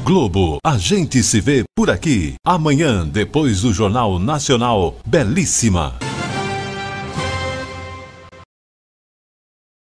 Globo, a gente se vê por aqui. Amanhã, depois do Jornal Nacional, Belíssima.